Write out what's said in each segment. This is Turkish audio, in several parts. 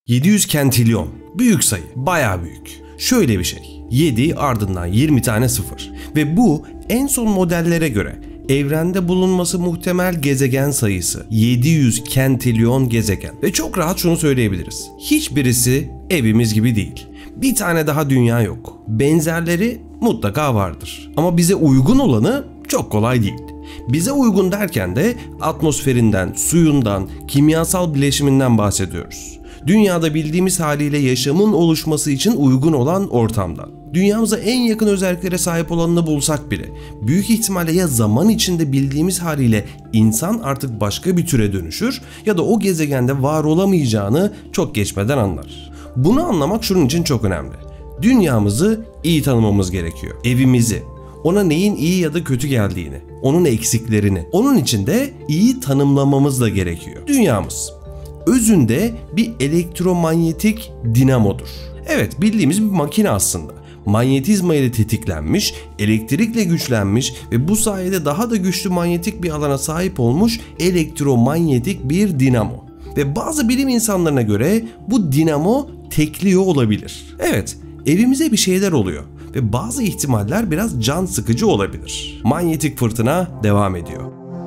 700 kentilyon. Büyük sayı. Bayağı büyük. Şöyle bir şey. 7 ardından 20 tane 0. Ve bu en son modellere göre evrende bulunması muhtemel gezegen sayısı 700 kentilyon gezegen. Ve çok rahat şunu söyleyebiliriz. Hiçbirisi evimiz gibi değil. Bir tane daha dünya yok. Benzerleri mutlaka vardır. Ama bize uygun olanı çok kolay değil. Bize uygun derken de atmosferinden, suyundan, kimyasal bileşiminden bahsediyoruz. Dünyada bildiğimiz haliyle yaşamın oluşması için uygun olan ortamdan. Dünyamıza en yakın özelliklere sahip olanını bulsak bile büyük ihtimalle ya zaman içinde bildiğimiz haliyle insan artık başka bir türe dönüşür ya da o gezegende var olamayacağını çok geçmeden anlar. Bunu anlamak şunun için çok önemli. Dünyamızı iyi tanımamız gerekiyor. Evimizi, ona neyin iyi ya da kötü geldiğini, onun eksiklerini, onun için de iyi tanımlamamız da gerekiyor. Dünyamız özünde bir elektromanyetik dinamodur. Evet, bildiğimiz bir makine aslında. Manyetizma ile tetiklenmiş, elektrikle güçlenmiş ve bu sayede daha da güçlü manyetik bir alana sahip olmuş elektromanyetik bir dinamo. Ve bazı bilim insanlarına göre bu dinamo tekliyor olabilir. Evet, evimize bir şeyler oluyor ve bazı ihtimaller biraz can sıkıcı olabilir. Manyetik fırtına devam ediyor.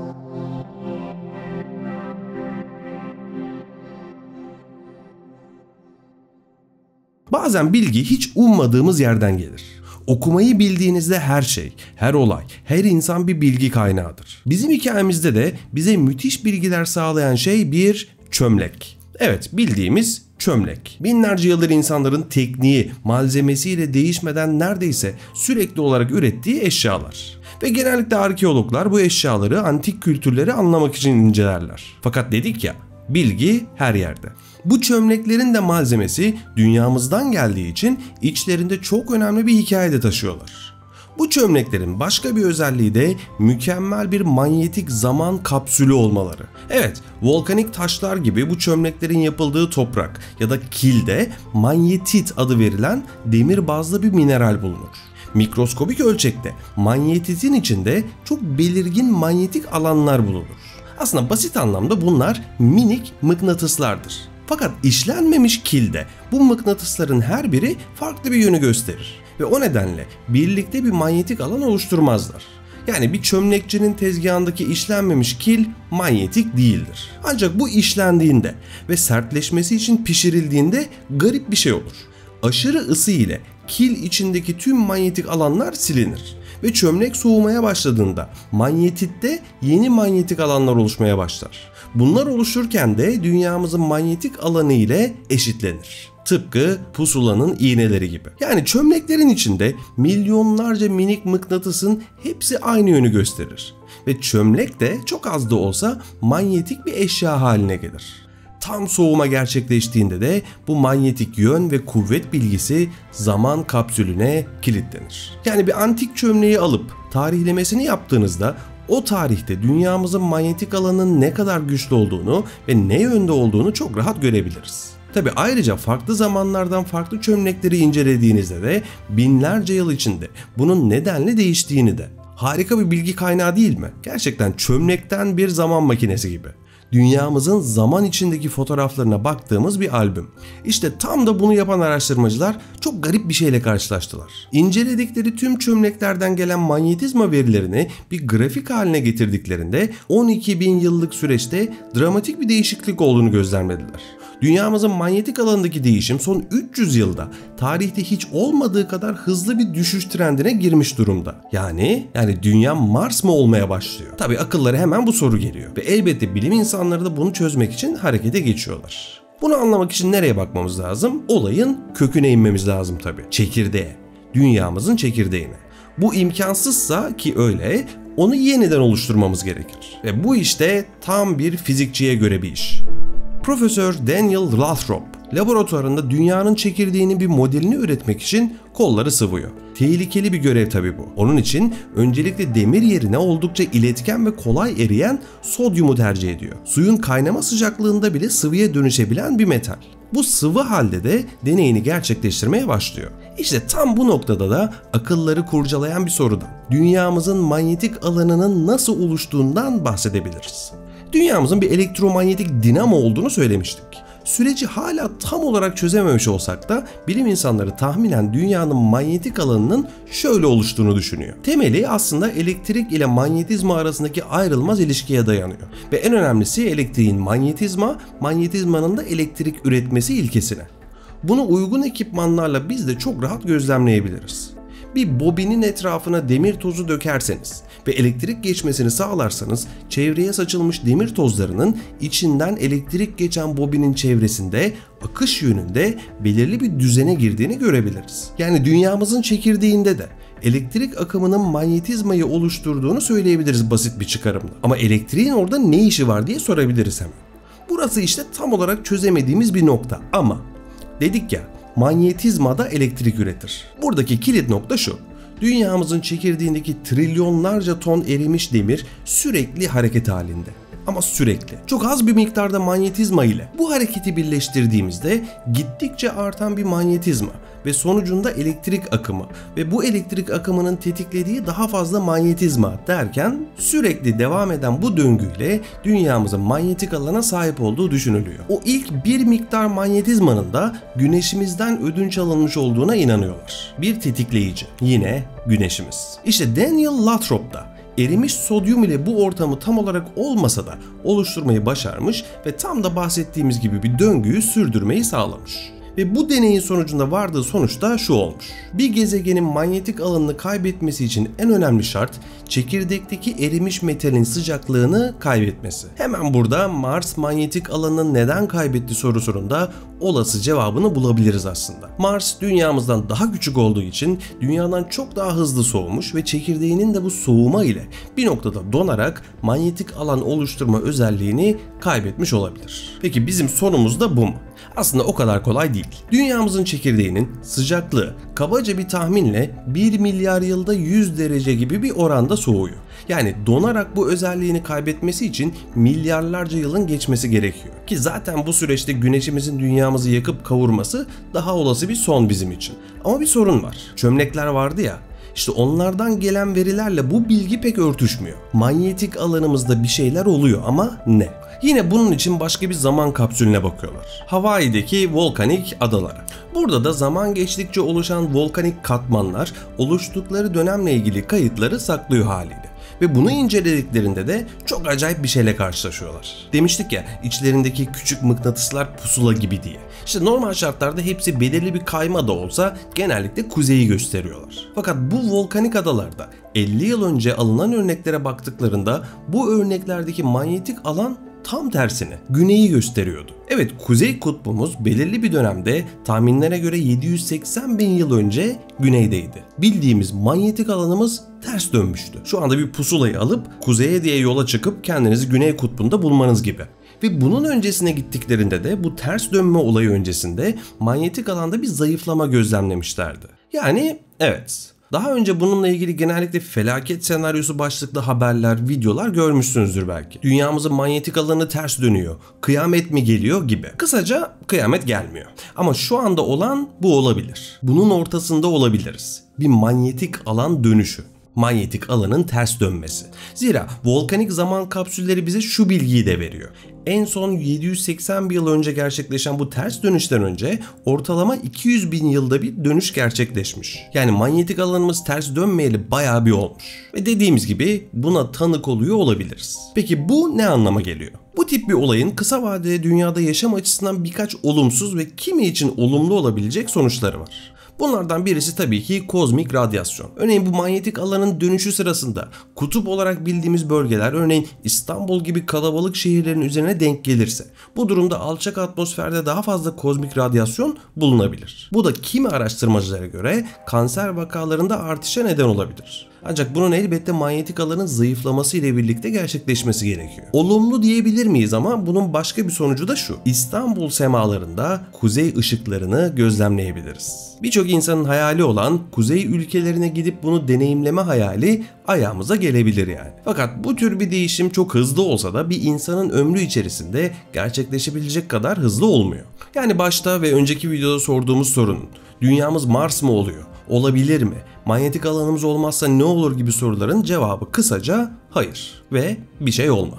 Bazen bilgi hiç ummadığımız yerden gelir. Okumayı bildiğinizde her şey, her olay, her insan bir bilgi kaynağıdır. Bizim hikayemizde de bize müthiş bilgiler sağlayan şey bir çömlek. Evet, bildiğimiz çömlek. Binlerce yıldır insanların tekniği, malzemesiyle değişmeden neredeyse sürekli olarak ürettiği eşyalar. Ve genellikle arkeologlar bu eşyaları, antik kültürleri anlamak için incelerler. Fakat dedik ya, bilgi her yerde. Bu çömleklerin de malzemesi dünyamızdan geldiği için içlerinde çok önemli bir hikaye de taşıyorlar. Bu çömleklerin başka bir özelliği de mükemmel bir manyetik zaman kapsülü olmaları. Evet, volkanik taşlar gibi bu çömleklerin yapıldığı toprak ya da kilde manyetit adı verilen demir bazlı bir mineral bulunur. Mikroskobik ölçekte manyetitin içinde çok belirgin manyetik alanlar bulunur. Aslında basit anlamda bunlar minik mıknatıslardır. Fakat işlenmemiş kilde bu mıknatısların her biri farklı bir yönü gösterir ve o nedenle birlikte bir manyetik alan oluşturmazlar. Yani bir çömlekçinin tezgahındaki işlenmemiş kil manyetik değildir. Ancak bu işlendiğinde ve sertleşmesi için pişirildiğinde garip bir şey olur. Aşırı ısı ile kil içindeki tüm manyetik alanlar silinir ve çömlek soğumaya başladığında manyetitte yeni manyetik alanlar oluşmaya başlar. Bunlar oluşurken de dünyamızın manyetik alanı ile eşitlenir. Tıpkı pusulanın iğneleri gibi. Yani çömleklerin içinde milyonlarca minik mıknatısın hepsi aynı yönü gösterir. Ve çömlek de çok az da olsa manyetik bir eşya haline gelir. Tam soğuma gerçekleştiğinde de bu manyetik yön ve kuvvet bilgisi zaman kapsülüne kilitlenir. Yani bir antik çömleği alıp tarihlemesini yaptığınızda o tarihte dünyamızın manyetik alanının ne kadar güçlü olduğunu ve ne yönde olduğunu çok rahat görebiliriz. Tabi ayrıca farklı zamanlardan farklı çömlekleri incelediğinizde de binlerce yıl içinde bunun nedenle değiştiğini de. Harika bir bilgi kaynağı değil mi? Gerçekten çömlekten bir zaman makinesi gibi. Dünyamızın zaman içindeki fotoğraflarına baktığımız bir albüm. İşte tam da bunu yapan araştırmacılar çok garip bir şeyle karşılaştılar. İnceledikleri tüm çömleklerden gelen manyetizma verilerini bir grafik haline getirdiklerinde 12.000 yıllık süreçte dramatik bir değişiklik olduğunu gözlemlediler. Dünyamızın manyetik alanındaki değişim son 300 yılda tarihte hiç olmadığı kadar hızlı bir düşüş trendine girmiş durumda. Yani dünya Mars mı olmaya başlıyor? Tabii akıllara hemen bu soru geliyor ve elbette bilim insanları da bunu çözmek için harekete geçiyorlar. Bunu anlamak için nereye bakmamız lazım? Olayın köküne inmemiz lazım tabii. Çekirdeğe. Dünyamızın çekirdeğine. Bu imkansızsa ki öyle, onu yeniden oluşturmamız gerekir. Ve bu işte tam bir fizikçiye göre bir iş. Profesör Daniel Lathrop laboratuvarında dünyanın çekirdeğinin bir modelini üretmek için kolları sıvıyor. Tehlikeli bir görev tabii bu. Onun için öncelikle demir yerine oldukça iletken ve kolay eriyen sodyumu tercih ediyor. Suyun kaynama sıcaklığında bile sıvıya dönüşebilen bir metal. Bu sıvı halde de deneyini gerçekleştirmeye başlıyor. İşte tam bu noktada da akılları kurcalayan bir sorudan, dünyamızın manyetik alanının nasıl oluştuğundan bahsedebiliriz. Dünyamızın bir elektromanyetik dinamo olduğunu söylemiştik. Süreci hala tam olarak çözememiş olsak da bilim insanları tahminen dünyanın manyetik alanının şöyle oluştuğunu düşünüyor. Temeli aslında elektrik ile manyetizma arasındaki ayrılmaz ilişkiye dayanıyor. Ve en önemlisi elektriğin manyetizmanın da elektrik üretmesi ilkesine. Bunu uygun ekipmanlarla biz de çok rahat gözlemleyebiliriz. Bir bobinin etrafına demir tozu dökerseniz ve elektrik geçmesini sağlarsanız çevreye saçılmış demir tozlarının içinden elektrik geçen bobinin çevresinde akış yönünde belirli bir düzene girdiğini görebiliriz. Yani dünyamızın çekirdeğinde de elektrik akımının manyetizmayı oluşturduğunu söyleyebiliriz basit bir çıkarımla. Ama elektriğin orada ne işi var diye sorabiliriz hemen. Burası işte tam olarak çözemediğimiz bir nokta ama dedik ya, manyetizma da elektrik üretir. Buradaki kilit nokta şu: dünyamızın çekirdeğindeki trilyonlarca ton erimiş demir sürekli hareket halinde. Ama sürekli. Çok az bir miktarda manyetizma ile bu hareketi birleştirdiğimizde gittikçe artan bir manyetizma ve sonucunda elektrik akımı ve bu elektrik akımının tetiklediği daha fazla manyetizma derken sürekli devam eden bu döngüyle dünyamızın manyetik alana sahip olduğu düşünülüyor. O ilk bir miktar manyetizmanın da güneşimizden ödünç alınmış olduğuna inanıyorlar. Bir tetikleyici, yine güneşimiz. İşte Daniel Lathrop da erimiş sodyum ile bu ortamı tam olarak olmasa da oluşturmayı başarmış ve tam da bahsettiğimiz gibi bir döngüyü sürdürmeyi sağlamış. Ve bu deneyin sonucunda vardığı sonuç da şu olmuş: bir gezegenin manyetik alanını kaybetmesi için en önemli şart çekirdekteki erimiş metalin sıcaklığını kaybetmesi. Hemen burada Mars manyetik alanını neden kaybetti sorusunun da olası cevabını bulabiliriz aslında. Mars dünyamızdan daha küçük olduğu için dünyadan çok daha hızlı soğumuş ve çekirdeğinin de bu soğuma ile bir noktada donarak manyetik alan oluşturma özelliğini kaybetmiş olabilir. Peki bizim sorumuz da bu mu? Aslında o kadar kolay değil. Dünyamızın çekirdeğinin sıcaklığı kabaca bir tahminle 1 milyar yılda 100 derece gibi bir oranda soğuyor. Yani donarak bu özelliğini kaybetmesi için milyarlarca yılın geçmesi gerekiyor. Ki zaten bu süreçte güneşimizin dünyamızı yakıp kavurması daha olası bir son bizim için. Ama bir sorun var. Çömlekler vardı ya, İşte onlardan gelen verilerle bu bilgi pek örtüşmüyor. Manyetik alanımızda bir şeyler oluyor ama ne? Yine bunun için başka bir zaman kapsülüne bakıyorlar. Hawaii'deki volkanik adalara. Burada da zaman geçtikçe oluşan volkanik katmanlar oluştukları dönemle ilgili kayıtları saklıyor haliyle. Ve bunu incelediklerinde de çok acayip bir şeyle karşılaşıyorlar. Demiştik ya, içlerindeki küçük mıknatıslar pusula gibi diye. İşte normal şartlarda hepsi belirli bir kayma da olsa genellikle kuzeyi gösteriyorlar. Fakat bu volkanik adalarda 50 yıl önce alınan örneklere baktıklarında bu örneklerdeki manyetik alan tam tersine güneyi gösteriyordu. Evet, kuzey kutbumuz belirli bir dönemde tahminlere göre 780 bin yıl önce güneydeydi. Bildiğimiz manyetik alanımız ters dönmüştü. Şu anda bir pusulayı alıp kuzeye diye yola çıkıp kendinizi güney kutbunda bulmanız gibi. Ve bunun öncesine gittiklerinde de bu ters dönme olayı öncesinde manyetik alanda bir zayıflama gözlemlemişlerdi. Yani evet, daha önce bununla ilgili genellikle felaket senaryosu başlıklı haberler, videolar görmüşsünüzdür belki. Dünyamızın manyetik alanı ters dönüyor, kıyamet mi geliyor gibi. Kısaca kıyamet gelmiyor. Ama şu anda olan bu olabilir. Bunun ortasında olabiliriz. Bir manyetik alan dönüşü. Manyetik alanın ters dönmesi. Zira volkanik zaman kapsülleri bize şu bilgiyi de veriyor. En son 780 bin yıl önce gerçekleşen bu ters dönüşten önce ortalama 200 bin yılda bir dönüş gerçekleşmiş. Yani manyetik alanımız ters dönmeyeli bayağı bir olmuş. Ve dediğimiz gibi buna tanık oluyor olabiliriz. Peki bu ne anlama geliyor? Bu tip bir olayın kısa vadede dünyada yaşam açısından birkaç olumsuz ve kimi için olumlu olabilecek sonuçları var. Bunlardan birisi tabii ki kozmik radyasyon. Örneğin bu manyetik alanın dönüşü sırasında kutup olarak bildiğimiz bölgeler, örneğin İstanbul gibi kalabalık şehirlerin üzerine denk gelirse, bu durumda alçak atmosferde daha fazla kozmik radyasyon bulunabilir. Bu da kimi araştırmacılara göre kanser vakalarında artışa neden olabilir. Ancak bunun elbette manyetik alanın zayıflaması ile birlikte gerçekleşmesi gerekiyor. Olumlu diyebilir miyiz ama bunun başka bir sonucu da şu: İstanbul semalarında kuzey ışıklarını gözlemleyebiliriz. Birçok insanın hayali olan kuzey ülkelerine gidip bunu deneyimleme hayali ayağımıza gelebilir yani. Fakat bu tür bir değişim çok hızlı olsa da bir insanın ömrü içerisinde gerçekleşebilecek kadar hızlı olmuyor. Yani başta ve önceki videoda sorduğumuz sorunun dünyamız Mars mı oluyor? Olabilir mi? Manyetik alanımız olmazsa ne olur gibi soruların cevabı kısaca hayır ve bir şey olmaz.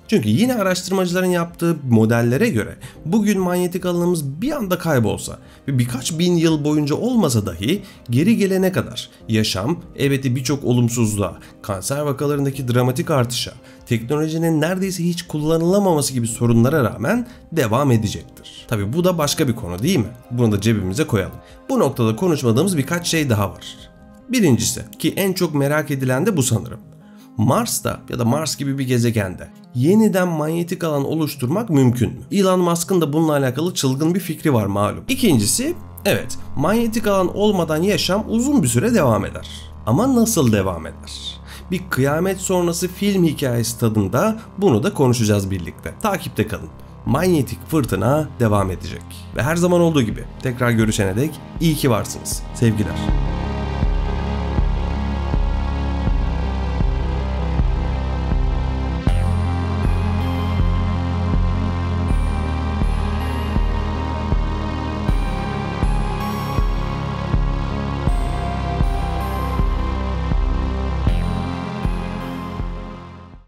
Çünkü yine araştırmacıların yaptığı modellere göre bugün manyetik alanımız bir anda kaybolsa ve birkaç bin yıl boyunca olmasa dahi geri gelene kadar yaşam elbette birçok olumsuzluğa, kanser vakalarındaki dramatik artışa, teknolojinin neredeyse hiç kullanılamaması gibi sorunlara rağmen devam edecektir. Tabi bu da başka bir konu değil mi? Bunu da cebimize koyalım. Bu noktada konuşmadığımız birkaç şey daha var. Birincisi, ki en çok merak edilen de bu sanırım. Mars'ta ya da Mars gibi bir gezegende yeniden manyetik alan oluşturmak mümkün mü? Elon Musk'ın da bununla alakalı çılgın bir fikri var malum. İkincisi, evet, manyetik alan olmadan yaşam uzun bir süre devam eder. Ama nasıl devam eder? Bir kıyamet sonrası film hikayesi tadında bunu da konuşacağız birlikte. Takipte kalın. Manyetik fırtına devam edecek. Ve her zaman olduğu gibi tekrar görüşene dek iyi ki varsınız. Sevgiler.